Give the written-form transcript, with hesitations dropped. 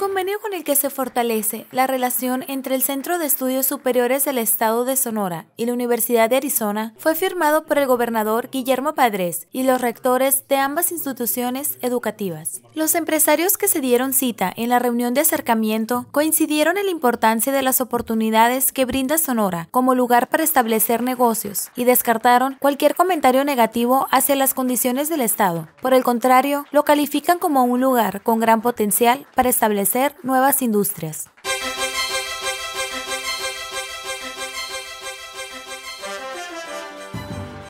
convenio con el que se fortalece la relación entre el Centro de Estudios Superiores del Estado de Sonora y la Universidad de Arizona fue firmado por el gobernador Guillermo Padres y los rectores de ambas instituciones educativas. Los empresarios que se dieron cita en la reunión de acercamiento coincidieron en la importancia de las oportunidades que brinda Sonora como lugar para establecer negocios y descartaron cualquier comentario negativo hacia las condiciones del Estado. Por el contrario, lo califican como un lugar con gran potencial para establecer nuevas industrias.